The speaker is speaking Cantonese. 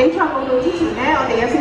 比賽報道之前咧，我哋有少